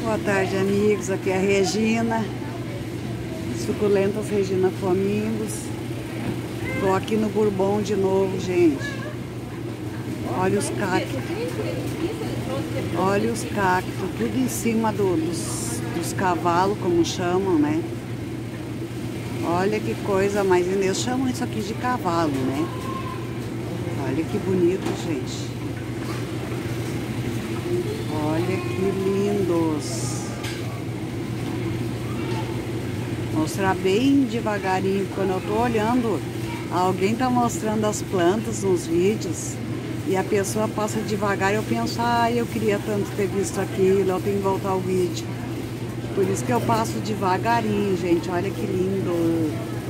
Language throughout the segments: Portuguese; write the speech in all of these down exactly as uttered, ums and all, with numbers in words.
Boa tarde, amigos. Aqui é a Regina. Suculentas Regina Flamingos. Tô aqui no Bourbon de novo, gente. Olha os cactos. Olha os cactos. Tudo em cima do, dos, dos cavalos, como chamam, né? Olha que coisa mais linda. Eles chamam isso aqui de cavalo, né? Olha que bonito, gente. Olha que lindos. Mostrar bem devagarinho. Quando eu tô olhando, alguém tá mostrando as plantas nos vídeos e a pessoa passa devagar, eu penso, ah, eu queria tanto ter visto aquilo, eu tenho que voltar ao vídeo. Por isso que eu passo devagarinho, gente. Olha que lindo.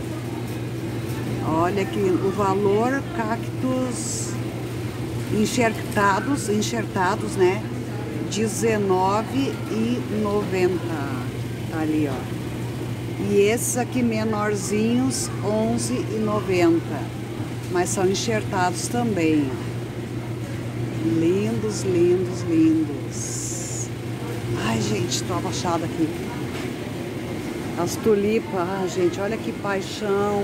Olha que o valor cactos enxertados, enxertados, né? dezenove e noventa. Tá ali, ó. E esses aqui menorzinhos, onze e noventa. Mas são enxertados também. Lindos, lindos, lindos. Ai, gente, tô abaixada aqui. As tulipas, ah, gente, olha que paixão.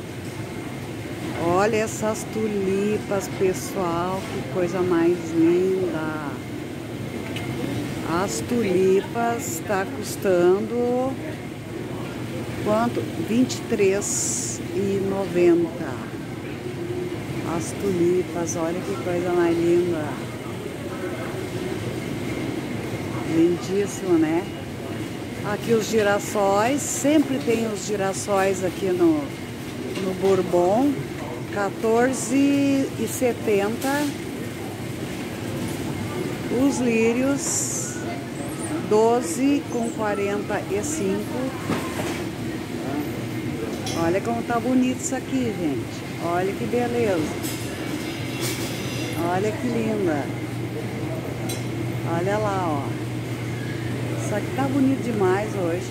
Olha essas tulipas, pessoal, que coisa mais linda. As tulipas tá custando quanto? vinte e três reais e noventa centavos. As tulipas, olha que coisa mais linda. Lindíssimo, né? Aqui os girassóis, sempre tem os girassóis aqui no, no Bourbon, quatorze reais e setenta centavos. Os lírios, doze com quarenta e cinco. Olha como tá bonito isso aqui, gente. Olha que beleza. Olha que linda. Olha lá, ó. Isso aqui tá bonito demais hoje.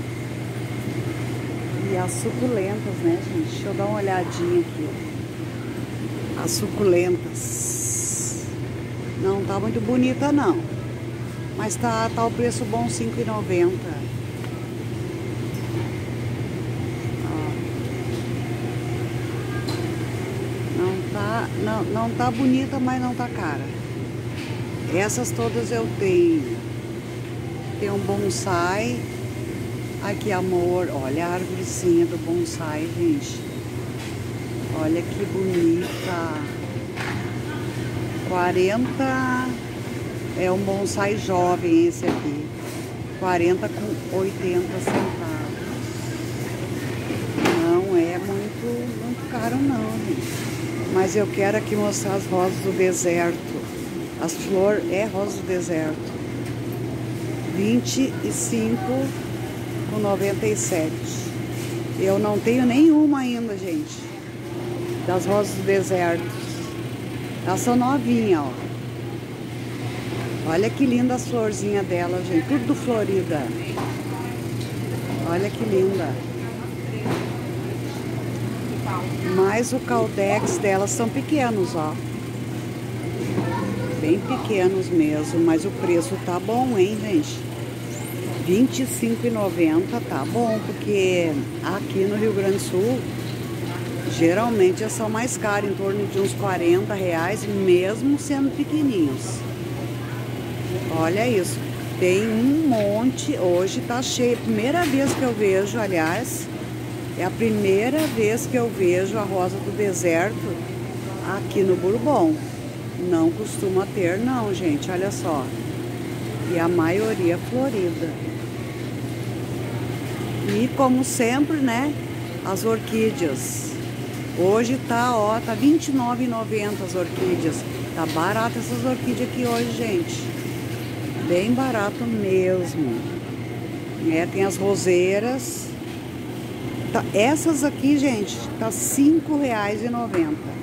E as suculentas, né, gente? Deixa eu dar uma olhadinha aqui. As suculentas. Não tá muito bonita, não. Mas tá, tá o preço bom, cinco reais e noventa centavos. Não tá, não, não tá bonita, mas não tá cara. Essas todas eu tenho. Tem um bonsai. Aqui, amor. Olha a árvorezinha do bonsai, gente. Olha que bonita. quarenta. É um bonsai jovem esse aqui. quarenta com oitenta centavos. Não é muito, muito caro não, gente. Mas eu quero aqui mostrar as rosas do deserto. As flores é rosa do deserto. vinte e cinco com noventa e sete. Eu não tenho nenhuma ainda, gente. Das rosas do deserto. Elas são novinhas, ó. Olha que linda as florzinhas dela, gente. Tudo florida. Olha que linda. Mas o caldex delas são pequenos, ó. Bem pequenos mesmo. Mas o preço tá bom, hein, gente? vinte e cinco reais e noventa centavos tá bom. Porque aqui no Rio Grande do Sul, geralmente elas são mais caras. Em torno de uns quarenta reais, mesmo sendo pequenininhos. Olha isso. Tem um monte. Hoje tá cheio. Primeira vez que eu vejo, aliás... É a primeira vez que eu vejo a rosa do deserto aqui no Bourbon. Não costuma ter, não, gente. Olha só. E a maioria florida. E como sempre, né? As orquídeas. Hoje tá, ó, tá vinte e nove reais e noventa centavos as orquídeas. Tá barato essas orquídeas aqui hoje, gente. Bem barato mesmo. É, tem as roseiras. Tá, essas aqui, gente, tá cinco reais e noventa centavos.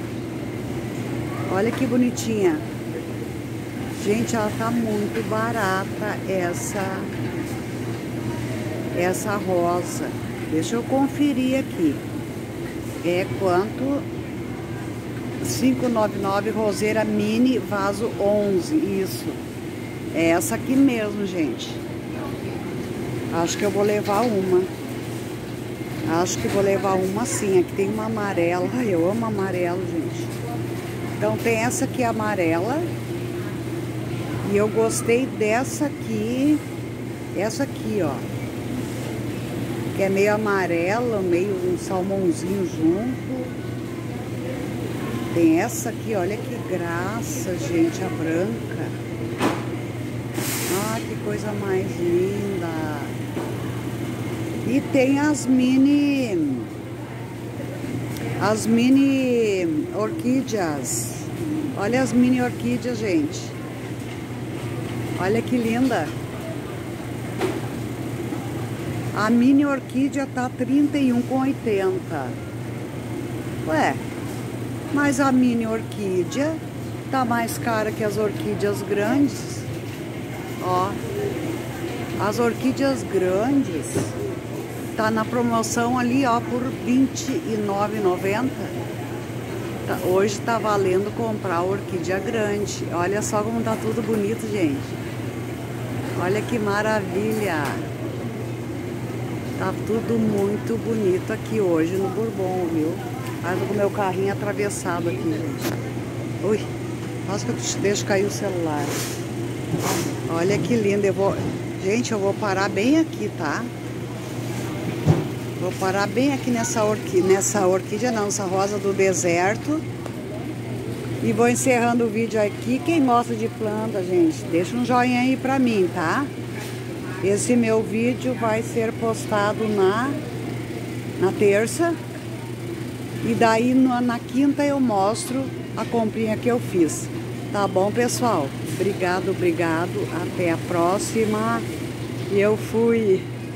Olha que bonitinha. Gente, ela tá muito barata, essa essa rosa. Deixa eu conferir aqui. É quanto? cinco reais e noventa e nove centavos, roseira mini, vaso onze. Isso. É essa aqui mesmo, gente. Acho que eu vou levar uma. Acho que vou levar uma sim. Aqui tem uma amarela. Ai, eu amo amarelo, gente. Então tem essa aqui amarela. E eu gostei dessa aqui. Essa aqui, ó. Que é meio amarela, meio um salmãozinho junto. Tem essa aqui, olha que graça, gente, a branca. Ah, que coisa mais linda. E tem as mini... As mini orquídeas. Olha as mini orquídeas, gente. Olha que linda. A mini orquídea tá trinta e um reais e oitenta centavos. Ué, mas a mini orquídea tá mais cara que as orquídeas grandes. Ó, as orquídeas grandes tá na promoção ali, ó, por vinte e nove reais e noventa centavos. Hoje tá valendo comprar a orquídea grande. Olha só como tá tudo bonito, gente. Olha que maravilha. Tá tudo muito bonito aqui hoje no Bourbon, viu? Ah, tô com o meu carrinho atravessado aqui, gente. Ui, nossa, que eu deixo cair o celular. Olha que lindo. Eu vou... Gente, eu vou parar bem aqui, tá? Vou parar bem aqui nessa orquídea, nessa orquídea não, essa rosa do deserto. E vou encerrando o vídeo aqui. Quem gosta de planta, gente, deixa um joinha aí pra mim, tá? Esse meu vídeo vai ser postado na, na terça. E daí na, na quinta eu mostro a comprinha que eu fiz. Tá bom, pessoal? Obrigado, obrigado. Até a próxima. E eu fui...